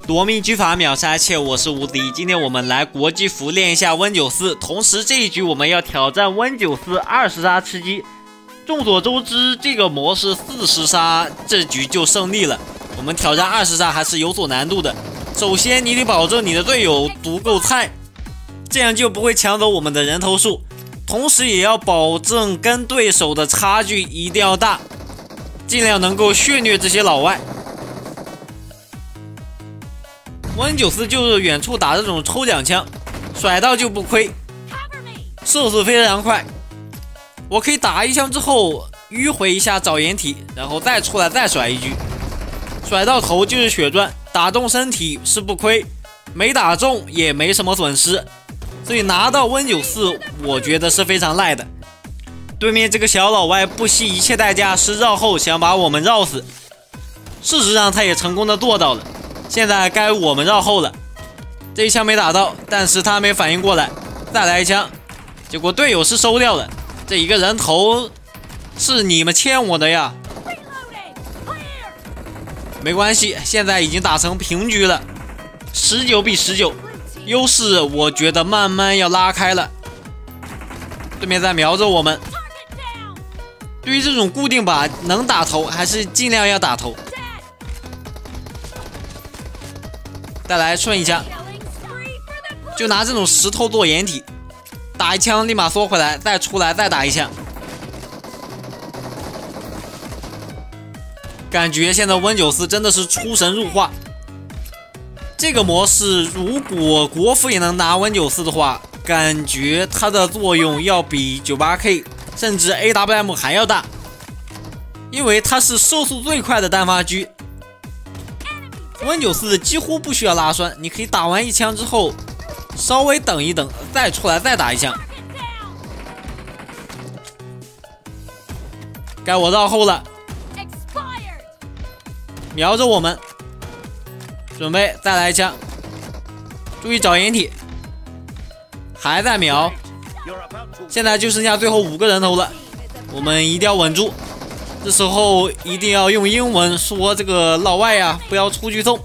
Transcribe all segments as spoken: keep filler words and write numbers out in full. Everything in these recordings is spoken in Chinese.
夺命狙法秒杀一切，我是无敌。今天我们来国际服练一下温九四，同时这一局我们要挑战温九四二十杀吃鸡。众所周知，这个模式四十杀这局就胜利了。我们挑战二十杀还是有所难度的。首先，你得保证你的队友足够菜，这样就不会抢走我们的人头数。同时，也要保证跟对手的差距一定要大，尽量能够血虐这些老外。 温九四就是远处打这种抽奖枪，甩到就不亏，射速非常快。我可以打一枪之后迂回一下找掩体，然后再出来再甩一狙，甩到头就是血赚，打中身体是不亏，没打中也没什么损失，所以拿到温九四我觉得是非常赖的。对面这个小老外不惜一切代价是绕后想把我们绕死，事实上他也成功的做到了。 现在该我们绕后了，这一枪没打到，但是他没反应过来，再来一枪，结果队友是收掉了，这一个人头是你们欠我的呀。没关系，现在已经打成平局了，十九比十九，优势我觉得慢慢要拉开了。对面在瞄着我们，对于这种固定靶能打头还是尽量要打头。 再来顺一枪，就拿这种石头做掩体，打一枪立马缩回来，再出来再打一枪。感觉现在温九四真的是出神入化。这个模式如果国服也能拿温九四的话，感觉它的作用要比 九八K 甚至 A W M 还要大，因为它是射速最快的单发狙。 温九四几乎不需要拉栓，你可以打完一枪之后，稍微等一等，再出来再打一枪。该我绕后了，瞄着我们，准备再来一枪，注意找掩体，还在瞄，现在就剩下最后五个人头了，我们一定要稳住。 这时候一定要用英文说这个老外呀，不要出去送，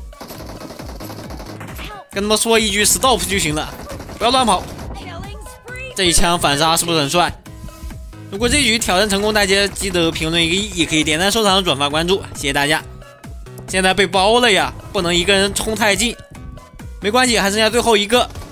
跟他们说一句 stop 就行了，不要乱跑。这一枪反杀是不是很帅？如果这局挑战成功，大家记得评论一个一，也可以点赞、收藏、转发、关注，谢谢大家。现在被包了呀，不能一个人冲太近，没关系，还剩下最后一个。